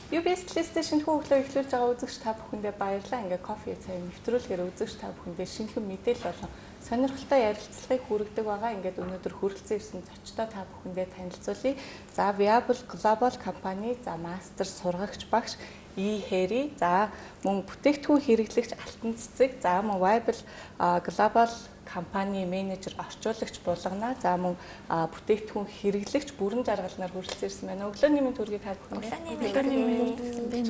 UBS листтэй шинэхэн өглөө эхлүүлж байгаа үзэгч та бүхэндээ баярлалаа. Ингээ кофе цай нэвтрүүлгээр үзэгч та бүхэндээ шинэхэн мэдээлэл болон сонирхолтой ярилцлагыг хүргэдэг байгаа. Ингээд өнөөдөр хүрэлцэн ирсэн зочдоо та бүхэндээ танилцуулъя. За Viable Global компани, за мастер сургагч багш Хэри, за мөн бүтээгдэхүүн хэрэглэгч Алтан Цэцэг, за мөн Viable Global компани менежер орчуулагч Булгана, за мөн бүтээгдэхүүн хэрэглэгч бүрэн жаргалнаар хүрэлцэн ирсэн байна. Өглөөний мэнд хүргэе та бүхэнд.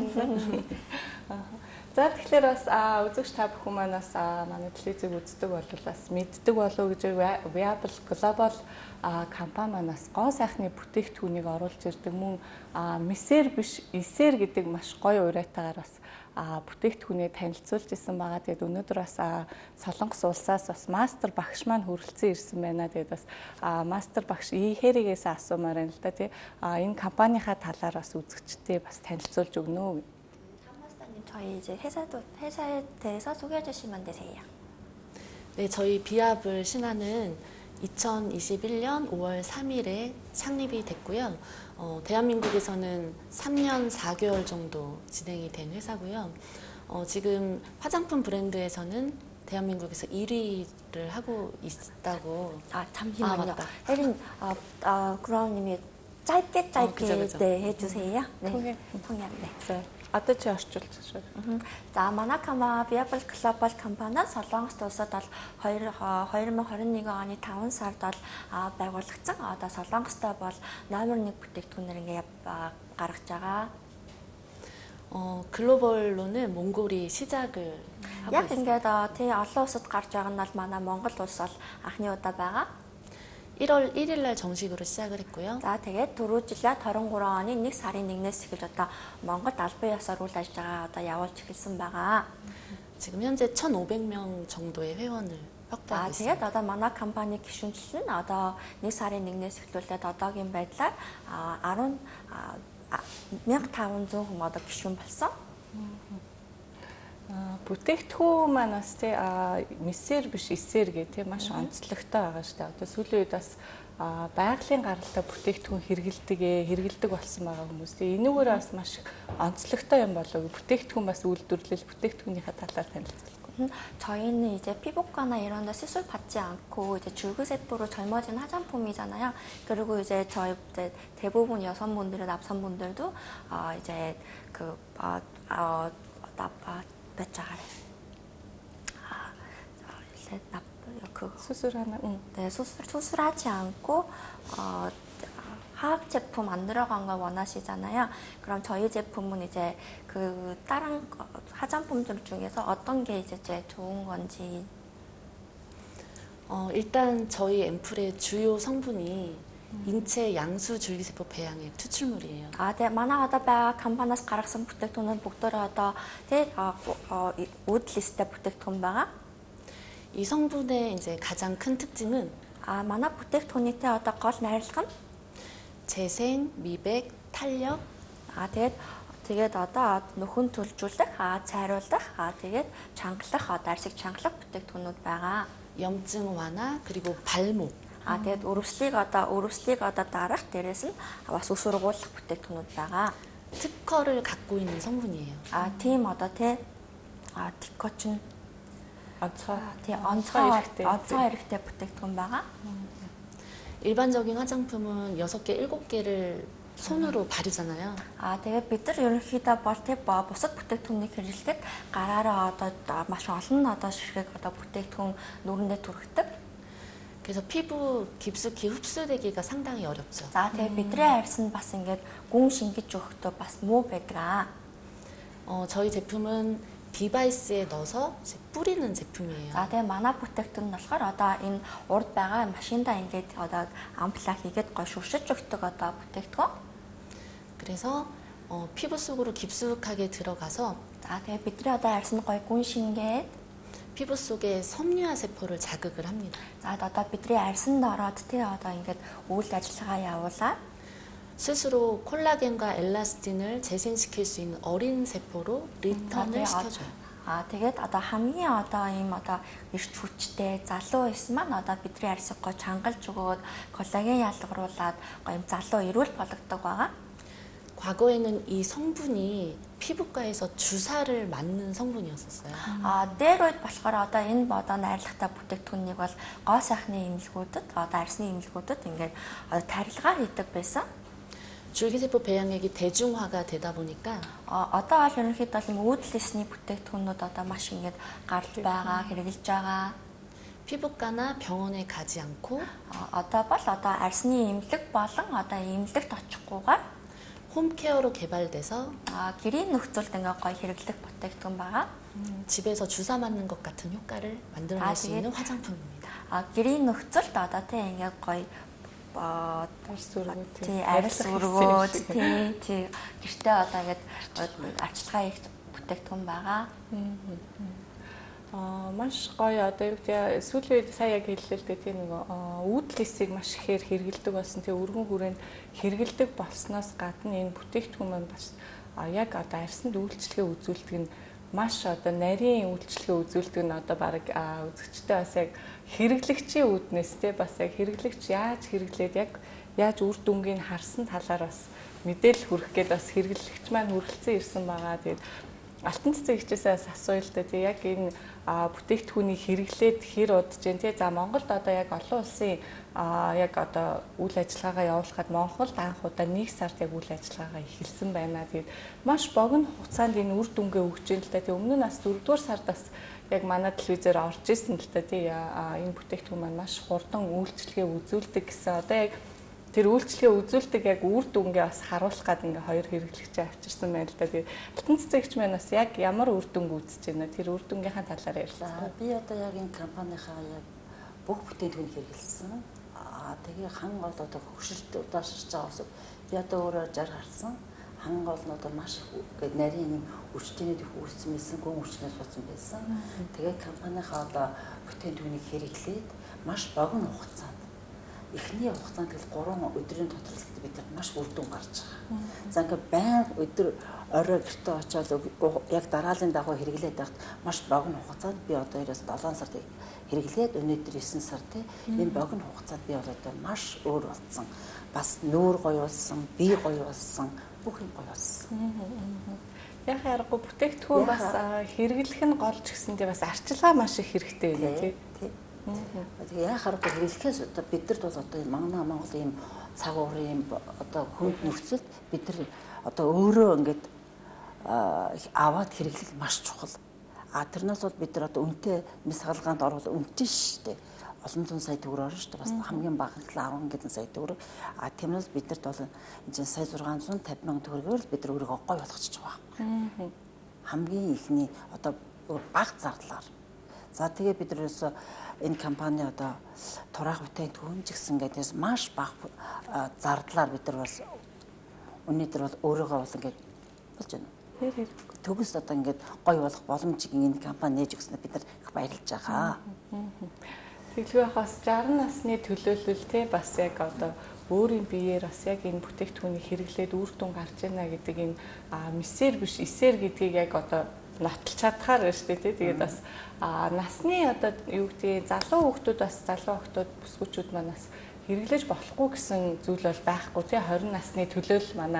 За тэгэхээр бас үзэгч та бүхэн маань бас манай телевизийг үздэг бол бас мэддэг болов уу гэж Viable Global компани маань бас гоо сайхны бүтээгдэхүүнийг оруулж ирдэг. Мөн мессер биш эсэр гэдэг маш гоё уриатаагаар бас бүтээгдэхүүнээ танилцуулж исэн байгаа. Тэгээд өнөөдөр бас Солонгос улсаас бас мастер багш маань хүрэлцэн ирсэн байна. Тэгээд бас мастер багш Хэригээс асуумаар байна л да тий. Энэ компанийхаа талаар бас үзэгчтэй бас танилцуулж өгнө үү? 저희 이제 회사에 대해서 소개해 주시면 되세요. 네, 저희 비압을 신화는 2021년 5월 3일에 창립이 됐고요. 대한민국에서는 3년 4개월 정도 진행이 된 회사고요. 지금 화장품 브랜드에서는 대한민국에서 1위를 하고 있다고. 잠시만요. 혜린, 그럼 님이 짧게 그죠. 네, 해주세요. 네, 통역. 네. Одоо чи орчуулж шүү. За манай Viable Global компани Солонгост улсад бол 2021 оны 5 сард бол байгуулагдсан. Одоо Солонгостой бол номер 1 бүтээгдэхүүнээр ингээд гаргаж байгаа. 글로벌로는 몽골이 시작을 하고 яг 있습니다. ингээд тий олон улсад гарч байгаа нь бол манай Монгол улс бол анхны удаа байгаа. 1월 1일 날 정식으로 시작을 했고요. За тэгээд түрүү жилээ 23 оны 1 сарын 1-ээс эхэлж одоо Монголд албан ёсоор үйл ажиллагаа одоо явуулж эхэлсэн байгаа. 지금 현재 1,500명 정도의 회원을 확보하고 있습니다. тэгээд одоо манай компани гишүүнчлэл нь одоо 1 сарын 1-ээс эхлүүлээд одоогийн байдлаар 1500 хүн одоо гишүүн болсон. Бүтээгдэхүүн маань бас тий мессер биш эсэр гэх тий маш онцлогтой байгаа шүү дээ. Одоо сүүлийн үед бас байгалийн гаралтай бүтээгдэхүүн хэрэгэлдэг болсон байгаа хүмүүс. Тэгээ энүүгээр бас маш онцлогтой юм болов уу? Бүтээгдэхүүн бас үйлдвэрлэл бүтээгдэхүүнийхээ талаар танилцуулах. 저희는 이제 피부과나 이런 데 수술 받지 않고 이제 줄기세포로 젊어진 화장품이잖아요. 그리고 이제 저희 대부분 여성분들은 남성분들도 이제 몇 자가래. 수술하나? 네, 수술하지 않고 화학 제품 안 들어간 걸 원하시잖아요. 그럼 저희 제품은 이제 그 다른 화장품들 중에서 어떤 게 이제 제일 좋은 건지. 일단 저희 앰플의 주요 성분이 인체 양수 줄기세포 배양의 추출물이에요. 네, манай одоо байгаа компаниас гаргасан бүтээгдэхүүн бүгдөө одоо тий үүд листтэй бүтээгдэхүүн байгаа. 이 성분의 이제 가장 큰 특징은 манай бүтээгдэхүүний тий одоо гол найрлага нь 재생, 미백, 탄력. тэгээд одоо нөхөн төлжүүлэх, цайруулах, тэгээд чангалах, арсыг чангалах бүтээгдэхүүнүүд байгаа. 염증 완화 그리고 발목. тэгээд өрөвслийг одоо дарах дээрээс нь бас өсвөргуулах бүтээгдэхүүнүүд байгаа. 특허를 갖고 있는 성분이에요. тийм одоо тий 특허 чинь онцгой хэрэгтэй бүтээгдэхүүн байгаа. 일반적인 화장품은 6개, 7개를 손으로 바르잖아요. тэгээд бид нар ерөнхийдөө бол тий бусад бүтээгдэхүүнийг хэрэглэхэд гараараа одоо маш олон одоо ширхэг одоо бүтээгдэхүүн нүрэндээ түрхдэг. 그래서 피부 깊숙이 흡수되기가 상당히 어렵죠. тэгээд бидний арьс нь бас ингээд гүн шингэж өгөхдөө бас муу байдаг. 저희 제품은 디바이스에 넣어서 뿌리는 제품이에요. тэгээд манай бүтээгдэхүүн нь болохоор одоо энэ урд байгаа машиндаа ингээд одоо амплаа хийгээд гой шүршиж өгдөг одоо бүтээгдэхүүн. 그래서 피부 속으로 깊숙하게 들어가서 тэгээд бидний одоо арьс нь гой гүн шингээд 피부 속에 섬유화 세포를 자극을 합니다. одоо бидний арьсанд ороод тий одоо ингээд үйл ажиллагаа явуулаад 스스로 콜라겐과 엘라스틴을 재생시킬 수 있는 어린 세포로 리턴을 시켜줘요. тэгээд одоо хамгийн одоо ийм одоо эрч хүчтэй залуу эс маань одоо бидний арьсыг гоо чангалж өгөөд коллаген ялгаруулад гоо ийм залуу эрүүл болгодог байгаа. 과거에는 이 성분이 피부과에서 주사를 맞는 성분이었었어요. Дээр үед болохоор одоо энэ одоо найрлагатай бүтээгдэхүүнийг бол гоо сайхны эмнэлгүүдэд одоо арсны эмнэлгүүдэд ингээд тарилгаар хийдэг байсан. 줄기세포 배양액이 대중화가 되다 보니까 Одоо бол ерөнхийдөө ийм үүдэлсний бүтээгдэхүүнүүд одоо маш ингээд гарч байгаа, хэрэгжилж байгаа. 피부과나 병원에 가지 않고 Одоо бол одоо арсны эмнэлэг болон одоо эмнэлэгт очихгүйгээр 홈케어로 개발돼서 гэрийн нөхцөлд ингээ гоё хэрэглэх бүтээгдэхүүн байгаа. 집에서 주사 맞는 것 같은 효과를 만들어낼 수 있는 화장품입니다. гэрийн нөхцөлд одоо тийм ингээ гоё арьс өргөөд тий гэртээ одоо ингээд арчилгаа хийх бүтээгдэхүүн байгаа. Маш гоё одоо юу гэдэг сүүлийн үед сая яг хэллээ л дээ тийм нэг үүдлэсийг маш ихээр хэрэгэлдэг болсон. Тэгээ өргөн хүрээнд хэрэгэлдэг болсноос гадна энэ бүтээгдэхүүн маань бас яг одоо арьсанд үйлчлэгээ үзүүлдэг нь маш одоо нарийн үйлчлэгээ үзүүлдэг нь одоо баг үзэгчтэй бас яг хэрэглэгчийн үүднээс те бас яг хэрэглэгч яаж хэрэглээд яг яаж үр дүнгийг харсан талаар бас мэдээлэл хүргэх гээд бас хэрэглэгч маань хүрэлцэн ирсэн байгаа. Тэгээд алтан цэцэг хичээсээс асууя л да. Тэг яг энэ бүтээгдэхүүнийг хэрэглээд хэр удаж जैन тий. За Монголд одоо яг олон улсын яг одоо үйл ажиллагаагаа явуулахад Монголд анх удаа 1 сард яг үйл ажиллагаагаа эхэлсэн байна. Тэгээд маш богино хугацаанд энэ үр дүнгээ өгч जैन л да. Тэг өмнө нь бас 4-р сард бас яг манай телевизээр орж исэн л да. Тий. Энэ бүтээгдэхүүн маань маш хурдан үйлчлэгээ үзүүлдэг гэсэн. Одоо яг тэр үйлчлэгээ үзүүлдэг яг үр дүнгээ бас харуулах гад ингээ хоёр хэрэглэгчээ авчирсан байна л да. Тэгээд алтан цэцэгч маань бас яг ямар үр дүнг үзэж байна тэр үр дүнгийнхаа талаар ярилцгаа. Би одоо яг энэ компанийнхаа яг бүх бүтээгдэхүүнийг хэрэглэсэн. Тэгээ хан гол одоо хөвшилт удаашрж байгаа усад би одоо өөрөө 60 гарсан. Хан гол нь одоо маш их нарийн өвчтөний үүссэн байсан, гүн өвчнөөс болсон байсан. Тэгээ компанийнхаа одоо бүтээгдэхүүнийг хэрэглээд маш богино хугацаанд эхний хугацаанд тэгэл 3 өдрийн тодорхойлолт бид нар маш үр дүн гарч байгаа. За ингээ байнга өдөр орой гэртээ очиод яг дараалын дагуу хэрэглээд байхад маш богино хугацаанд би одоо 7 сард хэрэглээд өнөөдөр 9 сар тий энэ богино хугацаанд би одоо маш өөр болсон. Бас нүүр гоё болсон, бие гоё болсон, бүх юм гоё болсон. Яг харахгүй бүтээгдэхүүн бас хэрэглэх нь гол ч гэсэндээ бас арчилгаа маш их хэрэгтэй байна тий. Тэгээ яа харахгүй хэрэглэхээс одоо бидэрт бол одоо Монгол ийм цаг уурын одоо хүнд нөхцөлд бид нар одоо өөрөө ингээд аваад хэрэглэх маш чухал. Тэрнээс бол бид нар одоо үнэтэй мэс хаалгаанд оруулах үнэтэй шүү дээ. Олон зуун сая төгрөөр шүү дээ. Бас хамгийн бага л 10 гэдэн сая төгрөг. Тиймээс бидэрт бол энэ сая 650 мянган төгрөгөөр бид нар өөрийгөө гоё болгочих واخгүй. Хамгийн ихний одоо бага зарлаар. За тэгээ бид нэрээс энэ компани одоо тураах бүтээгдэхүүн ч гэсэн гэдээс маш бага зардлаар бид нар бас өнөөдөр бол өөрийгөө бол ингээд болж байна. Төгс одоо ингээд гоё болох боломжийг энэ компани нээж өгснээр бид нар их баярлж байгаа. Тэглгүй хас 60 насны төлөөлөл те бас яг одоо өөрийн биеэр бас яг энэ бүтээгдэхүүнийг хэрэглээд үр дүн гарч ийна гэдэг энэ мессер биш эсэр гэдгийг яг одоо нотолж чадхаар байна шүү дээ. Тэгээд бас насны одоо юу гэдэг залуу хүүхдүүд бас залуу хүүхдүүд бүсгүүчүүд маань бас хэрэглэж болохгүй гэсэн зүйл бол байхгүй тий 20 насны төлөөлөл манай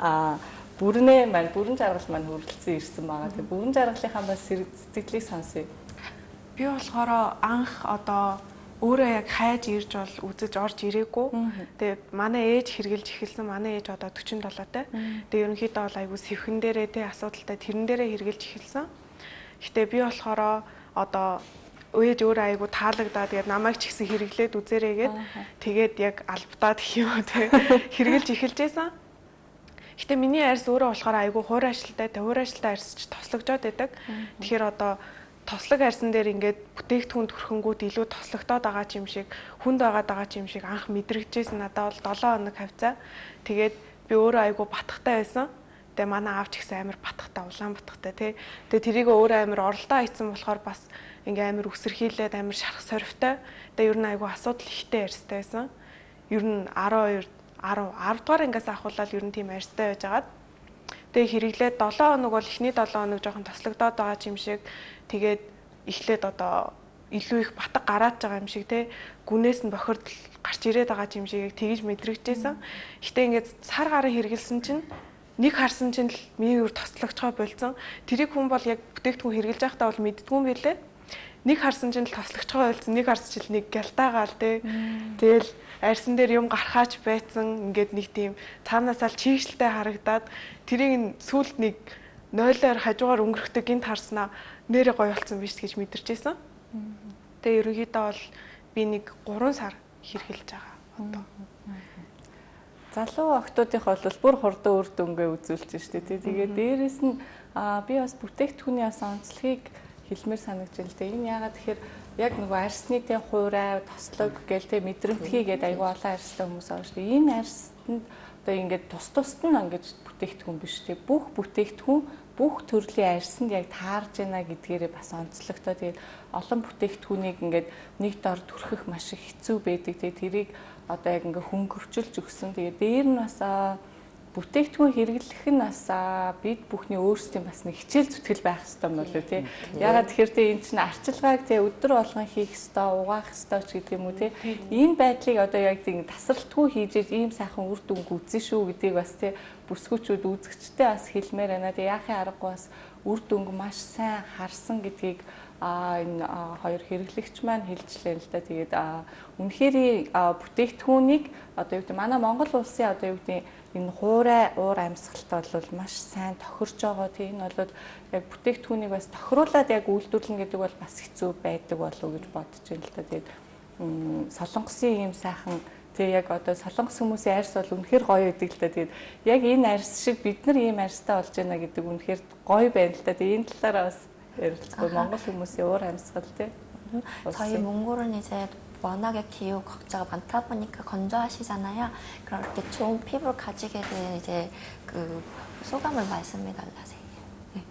бүрэн жаргал маань хүрэлцэн ирсэн байгаа. Тэгээд бүрэн жаргалынхаа бас сэтгэлийг сонсъё. Би болохоор анх одоо өөрөө яг хайж ирж бол үзэж орж ирээгүй. Тэгээд манай ээж хэрглэж эхэлсэн. Манай ээж одоо 47-тай. Тэгээд ерөнхийдөө бол айгүй сэвхэн дээрээ тий асуудалтай тэрэн дээрээ хэрглэж эхэлсэн. Гэтэ би болохоор одоо ээж өөрөө айгүй таалагдаад тэгээд намайг ч гэсэн хэрэглээд үзээрээгээд тэгээд яг албатаад гэх юм тий хэрглэж эхэлжсэн. Гэтэ миний арьс өөрөө болохоор айгүй хуур ажилтай арьсч тослогжоод байдаг. Тэгэхээр одоо тослог арьсан дээр ингээд бүтээгдэхүүн төрхөнгүүд илүү тослогдоод байгаа юм шиг хүнд байгаа юм шиг анх мэдрэгдчихсэн надад бол 7 хоног хавцаа. Тэгээд би өөрөө айгүй батхтай байсан. Тэгээ манай аав ч гэсэн амар батхтай, улаан батхтай тий. Тэгээ тэрийг өөрөө амар оролдоо хийцэн болохоор бас ингээ амар үсэрхийлээд амар шарах сорвтой. Тэгээ ер нь айгүй асуудал ихтэй арьстай байсан. Ер нь 10 дугаар ангиас ахуулаад ер нь тийм арьстай байж агаад. Тэгээ хэрэглээд 7 хоног бол эхний 7 хоног жоохон тослогдоод байгаа юм шиг. Тэгээд эхлээд одоо илүү их батг гараад байгаа юм шиг те гүнээс нь бохирдол гарч ирээд байгаа юм шиг тгийж мэдрэгдчихсэн. Гэтэ ингээд сар гарын хэрэгэлсэн чинь нэг харсан чинь л миний үр тослогчгоо болсон. Тэрийг хүн бол яг бүтээгдэхүүн хэрэглэж байхдаа бол мэддгүй юм билээ. Нэг харсан чинь л тослогчгоо болсон. Нэг харсан чинь нэг гялтаагаал тий. Тэгэл арьсан дээр юм гарахаач байсан. Ингээд нэг тийм цаанаасаа л чийгшлтэй харагдаад тэрийг сүүлд нэг 0-оор хажуугаар өнгөрөхдөг гинт харснаа нэрээ гоё болсон биш гэж мэдэрчээсэн. Тэгээ ерөнхийдөө бол би нэг 3 сар хэрхэлж байгаа одоо. Залуу охтуудынх бол бүр хурдан үр дүнгээ үзүүлж штэ тий. Тэгээд дээрэс нь би бас бүтээгдэхүүний бас онцлогийг хэлмээр санагдж байна л дээ. Энэ яагаад тэгэхээр яг нөгөө арьсны тий хуурай, тослог гээл тий мэдрэмтгий гэдэг аюу олон арьстай хүмүүс байгаа штэ. Энэ арьсанд одоо ингээд тус нь ингэж бүтээгдэхүүн биш тий. Бүх бүтээгдэхүүн бүх төрлийн арьсанд яг таарж байна гэдгээрээ бас онцлогтой. Тэгээд олон бүтээгдэхүүнийг ингээд нэг дор түрхэх маш их хэцүү байдаг. Тэгээд тэрийг одоо яг ингээ хөнгөвчүүлж өгсөн. Тэгээд дээр нь бас бүтээгдэхүүн хэрэглэх нь бас бид бүхний өөрсдийн бас нэг хичээл зүтгэл байх хэрэгтэй юм болоо тий. Ягаад тэгэхээр тий энэ чинь арчилгааг тий өдөр болгон хийх хэрэгтэй, угаах хэрэгтэй ч гэдэг юм уу тий. Энэ байдлыг одоо яг тийм тасралтгүй хийж ийм сайхан үр дүнг үзэн шүү гэдгийг бас тий бүсгүүчүүд үзэгчтэй бас хэлмээр байна. Тэгээ яахын аргагүй бас үр дүнг маш сайн харсан гэдгийг энэ хоёр хэрэглэгч маань хэлжлээ л да. Тэгээд үнэхээр бүтээгдэхүүнийг одоо юу гэдэг манай Монгол улсын одоо юу гэдэг энэ хуурай уур амьсгалт бол маш сайн тохирж байгаа. Тийм энэ бол яг бүтээгдэхүүнийг бас тохируулаад яг үйлдвэрлэнэ гэдэг бол бас хэцүү байдаг болов уу гэж бодож байна л да. Тэгээд солонгосын ийм сайхан тэгээ яг одоо солонгос хүмүүсийн арьс бол үнэхээр гоё байдаг л да. Тэгээд яг энэ арьс шиг бид нар ийм арьстай болж байна гэдэг үнэхээр гоё байна л да. Тэгээд энэ талаараа бас ярилцгаа Монгол хүмүүсийн уур амьсгал тий. 저희 몽골은 이제 워낙에 기후 걱정가 많다 보니까 건조하시잖아요. 그럼 이렇게 좋은 피부를 가지게 된 이제 그 소감을 말씀해 달라세요. 네.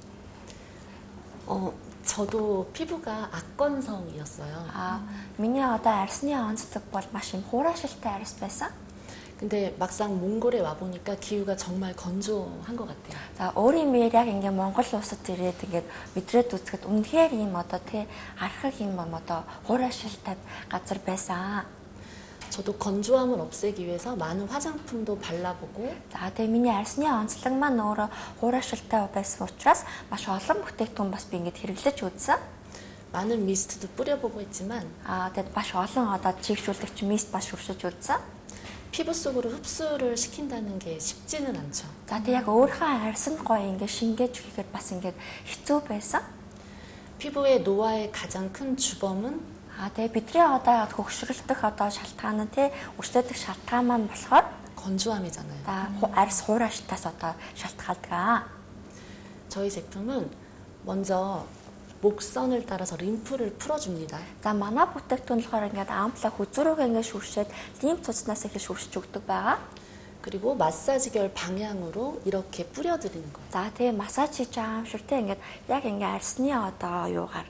저도 피부가 악건성이었어요. миний одоо арьсны онцлог бол маш юм хуурайшилтай арьс байсан. 근데 막상 몽골에 와 보니까 기후가 정말 건조한 것 같아요. За өөрийн мээр яг ингээ Монгол улсад ирээд ингээд мэдрээд үзэхэд үнэхээр ийм одоо тий архаг ийм одоо хуурайшилтай газар байсан. 저도 건조함을 없애기 위해서 많은 화장품도 발라보고. За тэгээ миний арьсны онцлог маань өөрөө хуурайшилтай байсан учраас маш олон бүтээгдэхүүн бас би ингээд хэрэглэж үзсэн. 많은 미스트도 뿌려보고 했지만. тэгээд маш олон одоо чигшүүлэгч 미스트 бас шүршиж үзсэн. 피부 속으로 흡수를 시킨다는 게 쉽지는 않죠. За тэг яг өөрийнхөө арьсанд гоё ингээ шингээж өгөхөөр бас ингээ хэцүү байсан. 피부의 노화의 가장 큰 주범은 тэгээ бидний одоо хөгшрөлдөх одоо шалтгаан нь тий өршөөдөх шалтгаан маань болохоор 건조함이잖아요. За арьс хуурайштаас одоо шалтгаалдаг. 저희 제품은 먼저 목선을 따라서 림프를 풀어줍니다. За манай бүтээгдэхүүн болохоор ингээд амплаа хүзрүүгээ ингээд шүршээд лимф цуцнаас их шүршиж өгдөг байгаа. 그리고 마사지결 방향으로 이렇게 뿌려드리는 거예요. За тэгээ массаж хийж байгаа юм шиг те ингээд яг ингээд арьсны одоо юугаар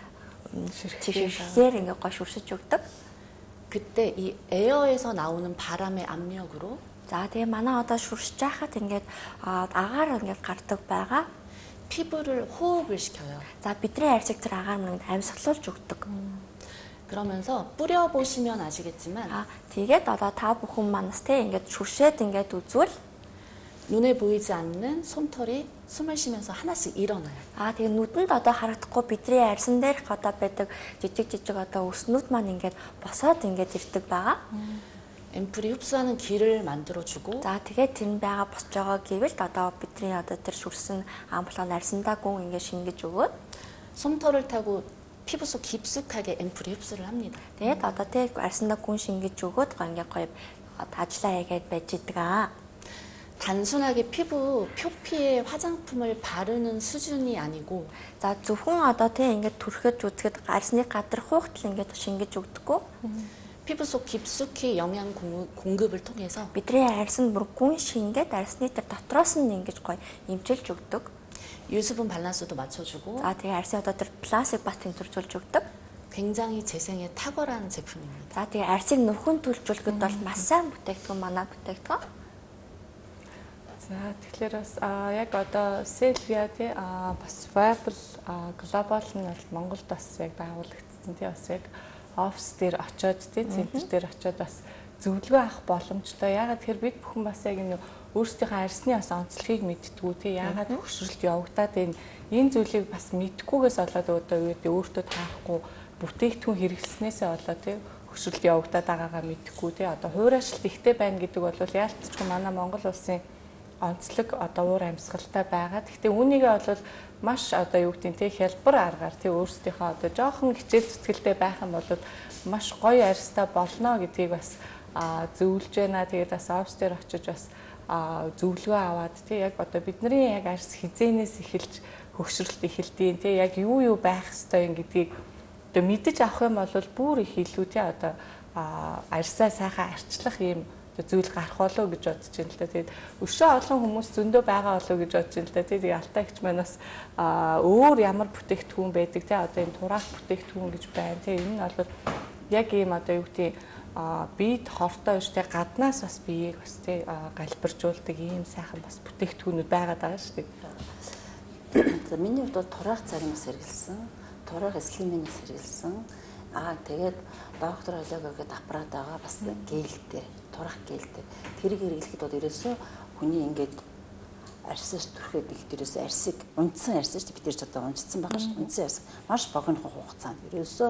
ширхгээр ингээд гоо шүршиж өгдөг. 그때 이 에어에서 나오는 바람의 압력으로 за тэгээ манай одоо шүршиж байхад ингээд агаар ингээд гардаг байгаа. 피부를 호흡을 시켜요. За бидний арьсыг тэр агаар манд амьсгалуулж өгдөг. 그러면서 뿌려 보시면 아시겠지만 тэгээд одоо та бүхэн манас те ингээд шүршээд ингээд үзвэл 눈에 보이지 않는 솜털이 숨을 쉬면서 하나씩 일어나요. тэгээд нүдэнд одоо харагдахгүй бидний арьсан дээрх одоо байдаг жижиг одоо өснүүд маань ингээд босоод ингээд ирдэг байгаа. 앰플이 흡수하는 길을 만들어주고. За тэгээд тэр нь байгаа босч байгаа гэвэл одоо бидний одоо тэр шүрсэн амплаа арьсандаа гүн ингээд шингэж өгөөд 솜털을 타고 피부 속 깊숙하게 앰플이 흡수를 합니다. тэгээд одоо тэр арьсандаа гүн шингэж өгөөд ингээд гоё ажиллаа хийгээд байж идэг. 단순하게 피부 표피에 화장품을 바르는 수준이 아니고. За зөвхөн одоо тийм ингээд түрхэж үзэхэд арьсны гадар хуухтал ингээд шингэж өгдөггүй. 피부 속 깊숙이 영양 공급을 통해서 бидний арьсанд бүр гүн шингээд арьсны тэр дотроос нь ингэж гоё эмчилж өгдөг. 유수분 밸런스도 맞춰주고. За тэгээ арьсны одоо тэр пластик бас тэнцвэржүүлж өгдөг. 굉장히 재생에 탁월한 제품입니다. За тэгээ арьсыг нөхөн төлөвлөхөд бол маш сайн бүтээгдэхүүн манай бүтээгдэхүүн. За тэгэхээр бас яг одоо Селвиа тий бас Viable Global нь бол Монголд бас яг байгуулагдсан тий бас яг офис дээр очиод тий центр дээр очиод бас зөвлөгөө авах боломжтой. Ягаад тэгэхээр бид бүхэн бас яг энэ өөрсдийнхөө арьсны бас онцлогийг мэдтгүү тий яагаад хөшрөлт явагдаад энэ зүйлийг бас мэдхгүйгээс болоод одоо юу гэдэг өөртөө таарахгүй бүтээгдэхүүн хэрэглэснээсээ болоод тий хөшрөлт явагдаад байгаагаа мэдхгүй тий одоо хуурайшилт ихтэй байна гэдэг бол яалтчгүй манай Монгол улсын онцлог одоо уур амьсгалтай байгаа. Гэхдээ үүнийгээ бол маш одоо юу гэдэг тий хялбар аргаар тий өөрсдийнхөө одоо жоохон хичээл зүтгэлтэй байх юм бол маш гоё арьстай болно гэдгийг бас зөвлөж байна. Тэгээд бас офс дээр очиж бас зөвлөгөө аваад тий яг одоо бидний яг арьс хизээнээс эхэлж хөгшрөлт эхэлдэйн тий яг юу байх ёстой юм гэдгийг одоо мэдэж авах юм бол бүр их илүү тий одоо арьсаа сайхан арчлах юм зүйл гарах болоо гэж бодож байна л да. Тэгээд өшөө олон хүмүүс зөндөө байгаа болоо гэж бодож байна л да. Тэгээд алтайгч маань бас өөр ямар бүтээгдэхүүн байдаг тий одоо энэ тураах бүтээгдэхүүн гэж байна тий энэ нь бол яг ийм одоо юу гэдэг бид хортой биш тий гаднаас бас биеийг бас тий галбиржуулдаг ийм сайхан бас бүтээгдэхүүнүүд байгаад байгаа шүү дээ. За миний хувьд бол тураах цагнаас хэрэгэлсэн, тураах слиминээс хэрэгэлсэн. Тэгээд доктор олеогогийн аппарат байгаа бас гээлтэй, турах гээлтэй. Тэрийг хэрэглэхэд бол ерөөсөө хүний ингээд арьсаас түрхэд их ерөөсөө арьсыг унтсан арьс шүү дээ. Бид тэр ч одоо унтсан байгаа шүү. Унтсан арьс маш богинохон хугацаанд ерөөсөө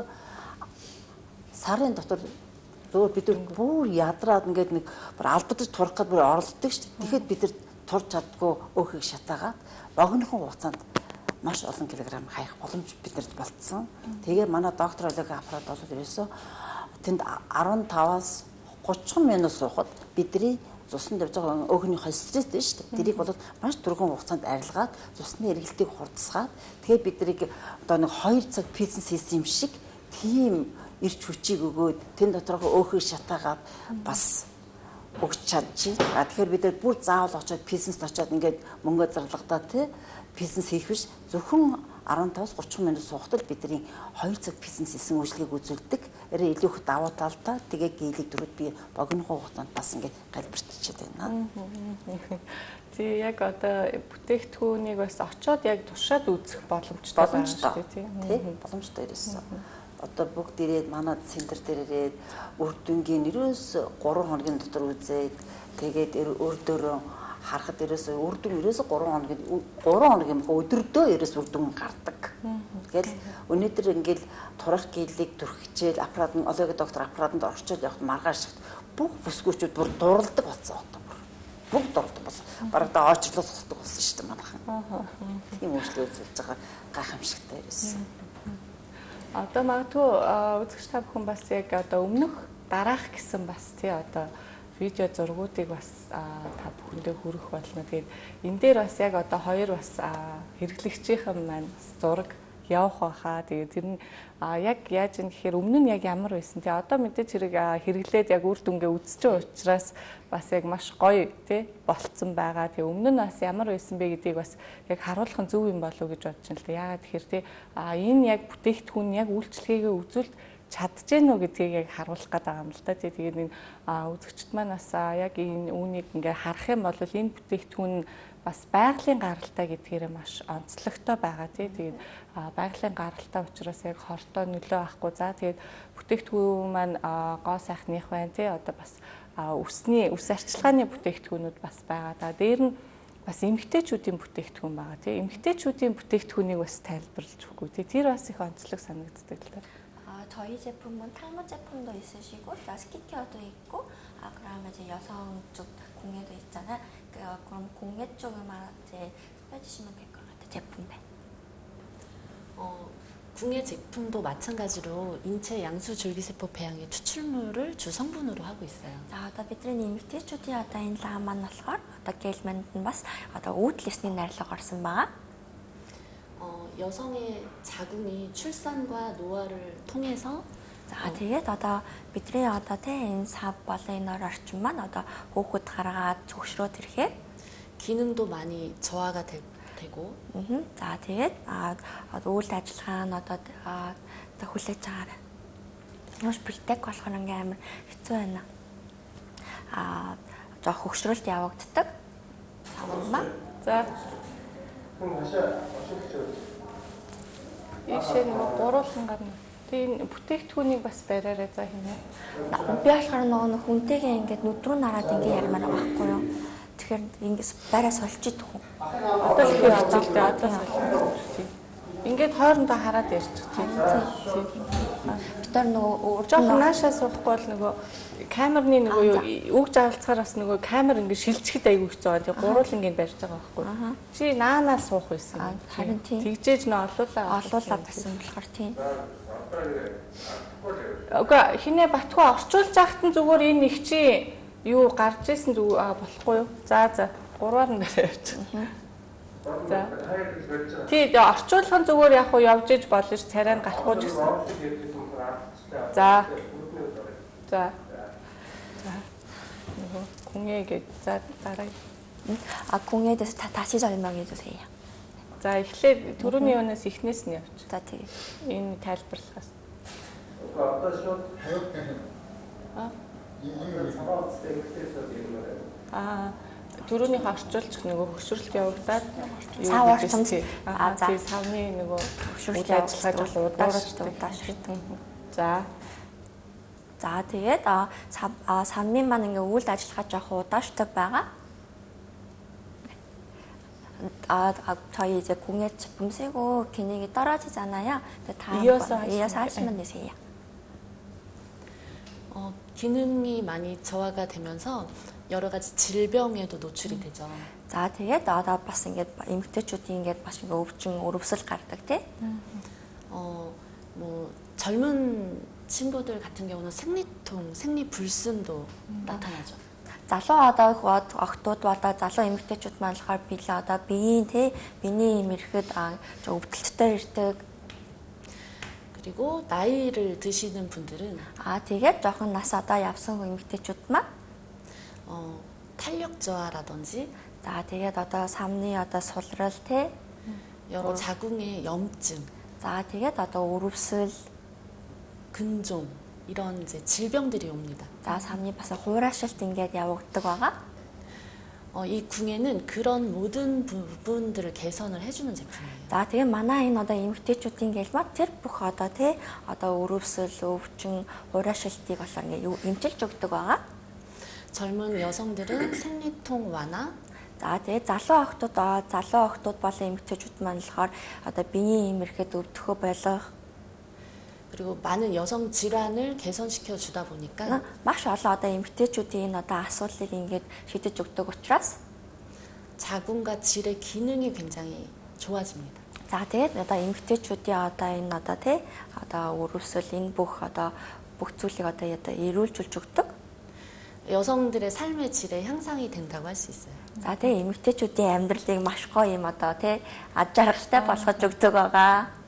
сарын дотор зөөр бид бүр ядраад ингээд нэг бүр алдаж турах гэдэг бүр оролддог шүү дээ. Тэгэхэд бид турж чаддгүй өөхийг шатаагаад богинохон хугацаанд маш олон килограмм хаях боломж биднэрт болцсон. Тэгээ манай доктор олегийн аппарат бол ерөөсөө тэнд 15-аас 30 минут суухад бидний цуснд явж байгаа өөхнийхөө стресс дээ шүү дээ. Тэрийг бол маш түргэн хугацаанд арилгаад цусны эргэлтийг хурдсгаад тэгээ биднийг одоо нэг 2 цаг фитнес хийсэн юм шиг тийм ирч хүчийг өгөөд тэн доторх өөхийг шатаагаад бас өгч чадчих. Тэгэхээр бид нар бүр заавал очиод фитнест очиод ингээд мөнгө зарлагтаа тий фитнес хийх биш зөвхөн 15-аас 30 минут суухад л бидний 2 цаг фитнес хийсэн үйлчлэгийг үзүүлдэг. Арай илүү их давуу талтай тэгээ гээлийг дөрөд би богинохон хугацаанд бас ингээд галбирчихэд байна. Тий яг одоо бүтээгдэхүүнийг бас очиод яг туршаад үзэх боломжтой байна шүү дээ тий. Боломжтой ирсэн. Одоо бүгд ирээд манай центр дээр ирээд үр дүнгийн ерөөс 3 хоногийн дотор үзээд тэгээд өөр дөөрөө харахад ерөөс үр дүн ерөөс 3 хоногийн өдөрдөө ерөөс үр дүн гардаг. Тэгэл өнөөдөр ингээл турах гээлийг түрхчихэл аппарат нь олегийн доктор аппаратанд орчоод явахад маргааш бүх бүсгүүчүүд бүр дуралдаг болсон одоо бүр. Бүгд дуралдаг болсон. Бараг да очрлоос хосдог болсон шүү дээ манайхан. Тийм үйлчлэл үзүүлж байгаа гайхамшигтай ерөөс. Одоо магадгүй үзэгч та бүхэн бас яг одоо өмнөх дараах гэсэн бас тий одоо видео зургуудыг бас та бүхэндээ хүргэх болно. Тэгээд энэ дээр бас яг одоо хоёр бас хэрэглэгчийн маань зураг явах байхаа. Тэгээд тэр нь яг яаж юм гэхээр өмнө нь яг ямар байсан тий одоо мэдээж хэрэг хэрэглээд яг үр дүнгээ үзчихсэн учраас бас яг маш гоё тий болцсон байгаа. Тэгээ өмнө нь бас ямар байсан бэ гэдгийг бас яг харуулах нь зөв юм болов уу гэж бодож байна л да. Яагаад тэгэхээр тий энэ яг бүтээгдэхүүн яг үйлчлэгээ үзүүлж чадж гэнэ үү гэдгийг яг харуулах гээд байгаа юм л да. Тэгээд энэ үзэгчд маань бас яг энэ үүнийг ингээ харах юм бол энэ бүтээгдэхүүн бас байгалийн гаралтай гэдгээрээ маш онцлогтой байгаа тий. Тэгээд байгалийн гаралтай учраас яг хортой нөлөө авахгүй. За тэгээд бүтээгдэхүүн маань гоо сайхных байна тий. Одоо бас үс арчилгааны бүтээгдэхүүнүүд бас байгаа. За дээр нь бас эмэгтэйчүүдийн бүтээгдэхүүн байгаа тий. Эмэгтэйчүүдийн бүтээгдэхүүнийг бас тайлбарлаж өгөхгүй тий. Тэр бас их онцлог санагддаг л да. 저희 제품은 탈모 제품도 있으시고, 스킨케어도 있고, 그러면 이제 여성 쪽 공예도 있잖아요. 그럼 공예 쪽에만 이제 해주시면 될 것 같아요, 제품들. 공예 제품도 마찬가지로 인체 양수 줄기세포 배양의 추출물을 주 성분으로 하고 있어요. За одоо бидний эмэгтэйчүүдийн одоо энэ лам маань болохоор одоо гэлмэнд нь бас одоо өөдлөсний найрлага орсон байгаа. 여성의 자궁이 출산과 노화를 통해서 тэгээд одоо бидний одоо энэ сав болон энэ орчин маань одоо хөөхөд гаргаад зөвшрөөд ирэхээр 기능도 많이 저하가 되고 за тэгээд одоо үйл ажиллагаа нь одоо хүлээж байгаа. Маш бэлтгэх болохоор ингээм амар хэцүү байна. Жоо хөгшрөлт явагддаг. Савмаа. За. Ишээ нэг гуруулан гарна. Тэгээ бүтээгдэхүүнийг бас бариараа за хийнэ. Би болохоор нөгөө хүнтэйгээ ингээд нүд рүү нараад ингээд ярмаар байгаа байхгүй юу. тэгэхээр ингэж байраа сольж идэх үү? Одоо л их хэцүүтэй одоо солих. Ингээд хоорондоо хараад ярьчих тийм. Бид нар нөгөө жоохон наашаа суухгүй бол нөгөө камерны нөгөө үг жаалцахаар бас нөгөө камер ингээд шилжихэд аягүй хэцүү байгаа. Тэгээ гурвуулангийн барьж байгаа байхгүй. Чи наанаа суух байсан. Харин тийм. Тэгжээж нөө олуулаад байсан болохоор тийм. Уга хинэ батгүй орчуулж яхад нь зүгээр энэ их чи юу гарч исэн зүг болохгүй юу? За гурваар нь явчих. За. Тий, орчуулах нь зүгээр яг уу явж иж болно ш царай нь гарахгүй ч гэсэн. За. Нөгөө күнээгээд за дараа. 궁예에대해서 다시 설명해 주세요. За эхлээд түрүүний юунаас эхнээс нь явчих. За тэгээ. Энэ тайлбарлахаас. Одоо шууд тавих гэх юм. Түрүүнийх орчуулчих нөгөө хөшрөлт явагдаад сав орчимс тий савны нөгөө хөшрөлт ажиллагааг удаашрдаг. За тэгээд самын маань ингээ үйл ажиллагаа жоох удаашдаг байгаа. 저희 이제 공예 제품 쓰고 기능이 떨어지잖아요. 이어서 하시면 되세요. 기능이 많이 저하가 되면서 여러 가지 질병에도 노출이 되죠. За тэгээд одоо бас ингээд эмэгтэйчүүдийн ингээд бас ингээд өвчин өрөвсөл гардаг тий. 뭐 젊은 친구들 같은 경우는 생리통, 생리불순도 나타나죠. залуу одоо охтууд одоо залуу эмэгтэйчүүд маань болохоор билээ одоо биеийн тий биений юм ирэхэд өвдөлттэй ирдэг. 그리고 나이를 드시는 분들은 тэгээд жоохон нас одоо явсан эмэгтэйчүүд маань 탄력 저하라든지 за тэгээд одоо самны одоо сулрал тий 여러 자궁의 염증 за тэгээд одоо өрөвсөл 근종 이런 이제 질병들이 옵니다. за самны бас хуурайшилт ингээд явагддаг байгаа. 이 궁에는 그런 모든 부분들을 개선을 해주는 제품이에요. За тэгээ манай энэ одоо эмэгтэйчүүдийн гэлмат тэр бүх одоо тий одоо өрөвсөл, өвчин, хуурайшилтыг болохоор ингээд эмчилж өгдөг байгаа. 젊은 여성들은 생리통 완화. За тэгээ залуу охтууд болон эмэгтэйчүүд маань болохоор одоо биеийн юм ирэхэд өвдөхөө болох 그리고 많은 여성 질환을 개선시켜 주다 보니까 маш олон одоо эмэгтэйчүүдийн энэ одоо асуудлыг ингээд шийдэж өгдөг учраас 자궁과 질의 기능이 굉장히 좋아집니다. За тэгээд одоо эмэгтэйчүүдийн одоо энэ одоо тий одоо өрөвсөл энэ бүх зүйлийг одоо эрүүлжүүлж өгдөг. 여성들의 삶의 질의 향상이 된다고 할 수 있어요. За тэгээ эмэгтэйчүүдийн амьдралыг маш гоё юм одоо тий аж аргалтай болгож өгдөг байгаа.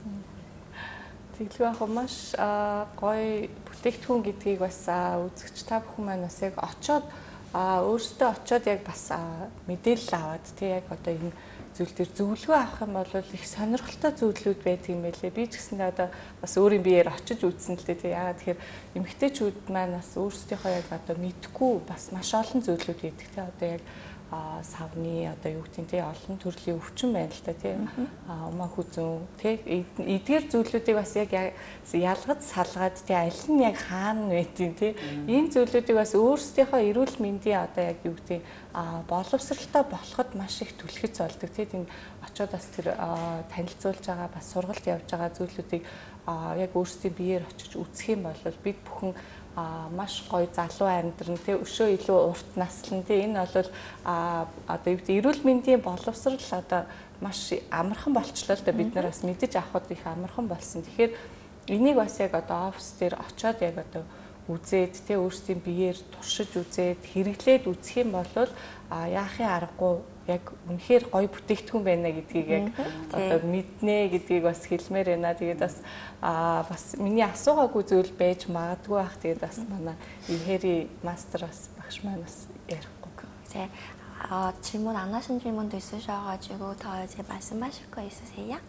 Тэглгүй яг маш гоё бүтээгдэхүүн гэдгийг бас үзэгч та бүхэн маань бас яг очоод өөрсдөө очоод яг бас мэдээлэл аваад тий яг одоо энэ зүйл төр зөвлөгөө авах юм бол их сонирхолтой зүйлүүд байдаг юм байлээ. Би ч гэсэндээ одоо бас өөрийн биеэр очиж үзсэн л дээ тий. Яагаад тэгэхээр эмэгтэйчүүд маань бас өөрсдийнхөө яг одоо мэдгүй бас маш олон зүйлүүд байдаг тий. Одоо яг савны одоо юу гэдэг нь олон төрлийн өвчин байна л та тийм умаа хүзүүн тийм эдгээр зүйлүүдийг бас яг ялгаж салгаад тийм аль нь яг хаана байдгийг тийм энэ зүйлүүдийг бас өөрсдийнхөө эрүүл мэндийн одоо яг юу гэдэг боловсралтай болоход маш их түлхэц болдог тийм очоод бас тэр танилцуулж байгаа бас сургалт явж байгаа зүйлүүдийг яг өөрсдийн биеэр очиж үзэх юм бол бид бүхэн маш гоё залуу амьдран тий өшөө илүү урт наслан тий энэ бол одоо юу гэдэг эрүүл мэндийн боловсрал одоо маш амархан болчлоо л да бид нар бас мэдэж авахд их амархан болсон. Тэгэхээр энийг бас яг одоо офис дээр очоод яг одоо үзээд тий өөрсдийн биеэр туршиж үзээд хэрэглээд үзэх юм бол яахын аргагүй яг үнэхээр гоё бүтээгдэхүүн байна гэдгийг яг одоо мэднэ гэдгийг бас хэлмээр байна. Тэгээд бас миний асуугаагүй зүйл байж магадгүй бах. Тэгээд бас манай Ивхэри мастер бас багш маань бас ярихгүй. 이제 질문 안 하신 질문도 있으셔가지고 더 이제 말씀하실 거 있으세요?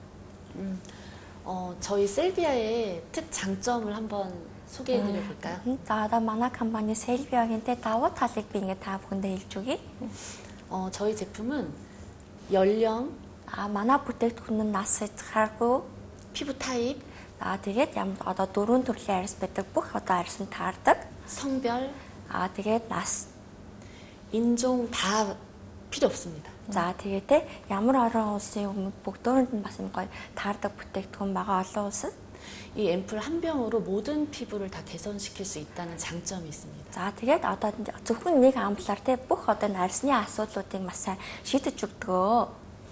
저희 셀비아의 특장점을 한번 소개해드려 볼까요? За одоо манай компани Selviaгийн давуу талыг би ингээд та бүхэндээ хэлж өгье. 저희 제품은 연령, манай бүтээгдэхүүн нь нас хязгааргүй, 피부 타입, тэгээд одоо дөрвөн төрлийн арьс байдаг бүх одоо арьс нь таардаг. 성별, тэгээд нас, 인종 다 필요 없습니다. За тэгээд те ямар орон улсын өмнөд бүгдөөнд нь бас юм гоё таардаг бүтээгдэхүүн байгаа олон улсад 이 앰플 한 병으로 모든 피부를 다 개선시킬 수 있다는 장점이 있습니다. За тэгээд одоо зөвхөн нэг амплаар те бүх одоо нарсны асуудлуудыг маш сайн шийдэж өгдөгөө.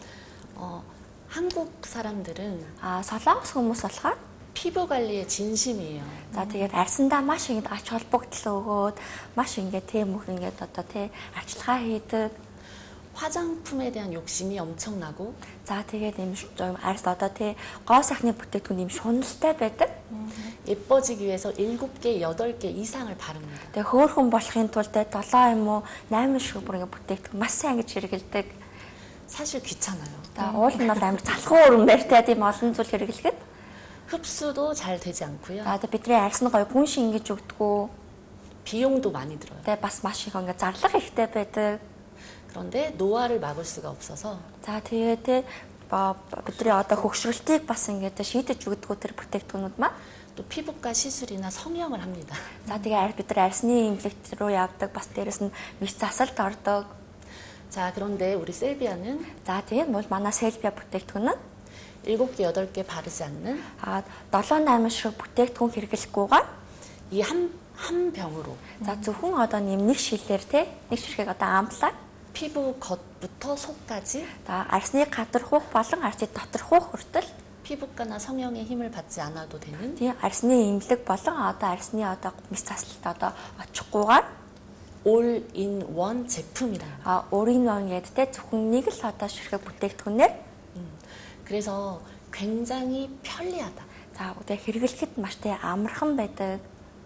한국 사람들은 Солонгос хүмүүс болохоор 피부 관리에 진심이에요. за тэгээд арьсандаа маш ингэж ач холбогдол өгөөд маш ингэ тийм их ингэж одоо те арчилгаа хийдэг. 화장품에 대한 욕심이 엄청나고 За тэгээд юм арьс одоо те гоо сайхны бүтээгдэхүүн юм шуналтай байдаг. 예뻐지기 위해서 7개, 8개 이상을 바릅니다. Тэгээ хөөрхөн болохын тулд 7 юм уу 8 шиг бүр ингэ бүтээгдэхүүн маш сайн ингэж хэрэгэлдэг. 사실 귀찮아요. За уул нь бол амар залхуу өрөмбөртэй тийм олон зүйл хэрэглэхэд. 흡수도 잘 되지 않고요. За тэгээ бидний арьс нь гоё гүн шингэж өгдөггүй. 비용도 많이 들어요. Тэгээ бас маш их ингэ зарлага ихтэй байдаг. 그런데 노화를 막을 수가 없어서 За тэгээ те бидний одоо хөгшрөлтийг бас ингэ шийдэж өгдөггүй тэр бүтээгдэхүүнүүд маань. 또 피부과 시술이나 성형을 합니다. За тэгээ бид нар арьсны имплант руу явдаг бас дээрэс нь мис засалд ордог. 자, 그런데 우리 셀비아는 За тэгээд бол манай селбиа бүтээгдэхүүн нь 7개, 8개 바르지 않는 7-8 шиг бүтээгдэхүүн хэрэглэхгүйгээр 이 한 병으로 за зөвхөн одоо нэг шилээр те нэг ширхэг одоо амлаа 피부 겉부터 속까지 за арьсны гадар хух болон арьсны дотор хух хүртэл 피부과나 성형의 힘을 받지 않아도 되는 тийм арьсны имлэг болон одоо арьсны одоо мис заслалт одоо очихгүйгээр all-in-one 제품이랍니다. 올인원 гэдэг зөвхөн нэг л одоо ширхэг бүтээгдэхүүнээр 그래서 굉장히 편리하다. за одоо хэрэглэхэд маш тэ амархан байдаг.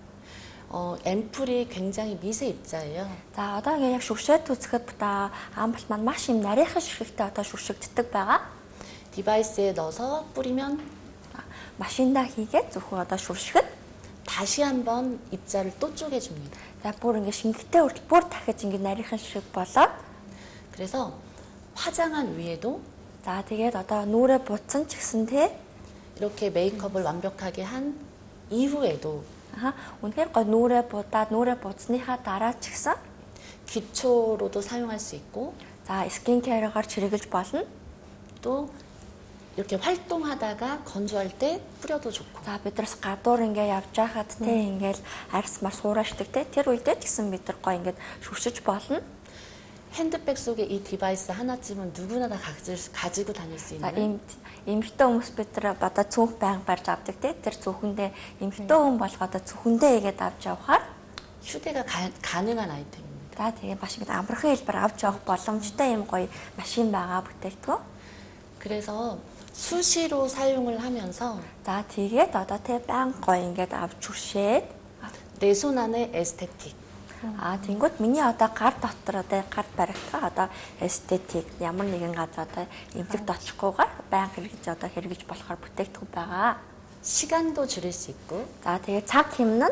앰플이 굉장히 미세 입자예요. За одоо яг шүршээд үзэхэд та амбал маань маш юм нарийнхан ширхэгтэй одоо шүршигддэг байгаа. 디바이스에 넣어서 뿌리면 машиндаа хийгээд зөвхөн одоо шүршгэд 다시 한번 입자를 또 쪼개줍니다. за бүр ингэ шингэтэй хүртэл бүр дахиж ингэ нарийнхан ширхэг болоод 그래서 화장한 위에도 за тэгээд одоо нүрээ буцсан ч гэсэн те 이렇게 메이크업을 완벽하게 한 이후에도 үнэхээр гоо нүрээ буцсныхаа дараа ч гэсэн 기초로도 사용할 수 있고 за 스킨케어гаар чиргэлж болно. 또 이렇게 활동하다가 건조할 때 뿌려도 좋고. За бидраас гадуур ингээ явж байхад те ингээл арьс мар суурашдаг те тэр үедээ ч гэсэн бид нар гоо ингээд шүршиж болно. 핸드백 속에 이 디바이스 하나쯤은 누구나 다 가지고 다닐 수 있는 эмэгтэй хүмүүс бид нар одоо цүнх байнг барьж авдаг те тэр цүнхэндээ эмэгтэй хүн болгоод цүнхэндээ игээд авч явахаар 휴대가 가능한 아이템입니다. За тэгээ маш их амархан хэлбэр авч явах боломжтой юм гоё машин байгаа бүтээгдэхүүн. 그래서 수시로 사용을 하면서 за тэгээд одоо те байнг гоё ингээд авч хүршээд 내 손 안에 에스테틱 тэнгууд миний одоо гар дотор одоо гар баригдах одоо эстетик ямар нэгэн газар одоо эмнэлэгт очихгүйгээр байнга хэрэгж одоо хэрэгж болохоор бүтээгдэхүүн байгаа. 시간도 줄일 수 있고 за тэгээ цаг хэмнэн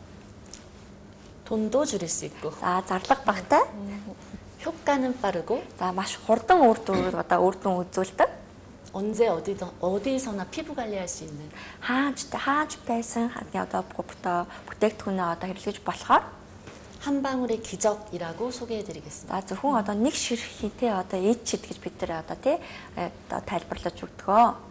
돈도 줄일 수 있고 за зарлага багтай 효과는 빠르고 за маш хурдан үр дүн одоо үр дүн үзүүлдэг. 언제 어디서나 피부 관리할 수 있는 хааж байсан одоо бүтээгдэхүүнээ одоо хэрэглэж болохоор 한 방울의 기적이라고 소개해드리겠습니다. за зөвхөн одоо нэг ширхэгтэй одоо эд чид гэж бид нар одоо тий тайлбарлаж өгдөгөө.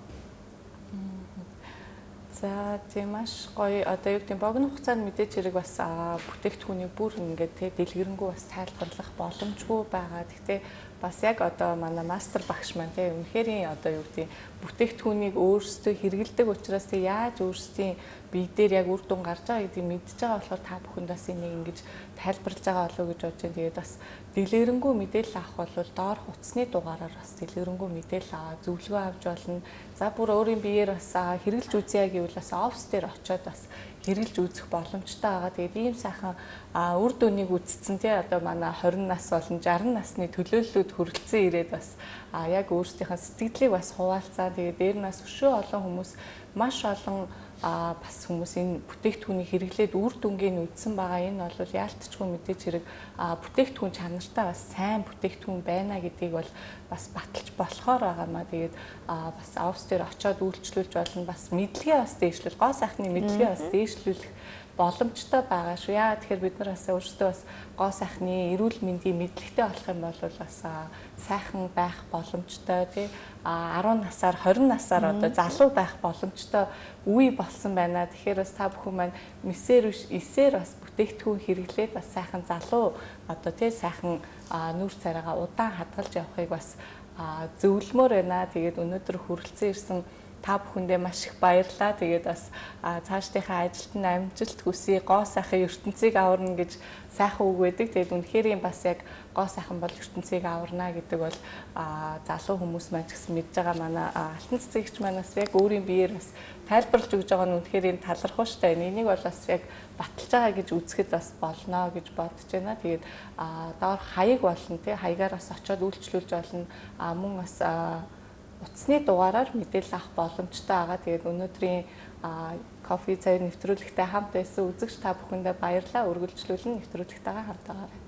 За тийм маш гоё одоо юу гэдэг богино хугацаанд мэдээж хэрэг бас бүтээгдэхүүнийг бүр ингээд тий дэлгэрэнгүй бас тайлбарлах боломжгүй байгаа. Гэхдээ бас яг одоо манай мастер багш маань тий үнэхэрийн одоо юу гэдэг бүтээгдэхүүнийг өөрсдөө хэрэгэлдэг учраас тий яаж өөрсдийн бие дээр яг үр дүн гарч байгаа гэдгийг мэдж байгаа болохоор та бүхэнд бас энийг ингэж тайлбарлаж байгаа болов уу гэж бодож байна. Тэгээд бас дэлгэрэнгүй мэдээлэл авах бол доорх утасны дугаараар бас дэлгэрэнгүй мэдээлэл аваа зөвлөгөө авч болно. За бүр өөрийн биеэр бас хэрэгжилж үзье гэвэл бас офс дээр очиод бас хэрэгжилж үзэх боломжтой байгаа. Тэгээд ийм сайхан үр дүнийг үзсэн тий одоо манай 20 нас болон 60 насны төлөөллүүд хүрэлцэн ирээд бас яг өөрсдийнхээ сэтгэлийг бас хуваалцаа. Тэгээд дээр нас өшөө олон хүмүүс маш олон бас хүмүүс энэ бүтээгдэхүүнийг хэрэглээд үр дүнгийн үзсэн байгаа. Энэ бол яалтчгүй мэдээж хэрэг бүтээгдэхүүн чанартай бас сайн бүтээгдэхүүн байна гэдгийг бол бас баталж болохоор байгаамаа. Тэгээд бас офс дээр очиод үйлчлүүлж болно. Бас мэдлэгээ бас дээшлүүл, гоо сайхны мэдлэгээ бас дээшлүүлэх боломжтой байгаа шүү. Яа тэгэхээр бид нар бас өөрсдөө бас гоо сайхны эрүүл мэндийн мэдлэгтэй болох юм бол бас сайхан байх боломжтой тий 10 насаар 20 насаар одоо залуу байх боломжтой үе болсон байна. Тэгэхээр бас та бүхэн маань мессер биш эсээр бас бүтээгдэхүүн хэрэглээд бас сайхан залуу одоо тий сайхан нүүр царайгаа удаан хадгалж явахыг бас зөвлөмөр байна. Тэгээд өнөөдөр хүрэлцэн ирсэн та бүхэндээ маш их баярлалаа. Тэгээд бас цаашдынхаа ажилд нь амжилт хүсье. Гоо сайхан ертөнцийг аварна гэж сайхан үг байдаг. Тэгээд үнэхээр бас яг гоо сайхан бол ертөнцийг аварна гэдэг бол залуу хүмүүс маань ч гэсэн мэдж байгаа манай алтан цэцэгч манаас яг өөрийн биеэр бас тайлбарлаж өгж байгаа нь үнэхээр энэ талархуу штэ. Энийг бол бас яг баталж байгаа гэж үзэхэд бас болно гэж бодож байна. Тэгээд доор хаяг болно тий хаягаар бас очиод үйлчлүүлж болно. Мөн бас утасны дугаараар мэдээлэл авах боломжтой байгаа. Тэгээд өнөөдрийн кофе цай нэвтрүүлэгтэй хамт байсан үзэгч та бүхэндээ баярлалаа. Үргэлжлүүлэн нэвтрүүлэгтэйгээ хамт байгаарай.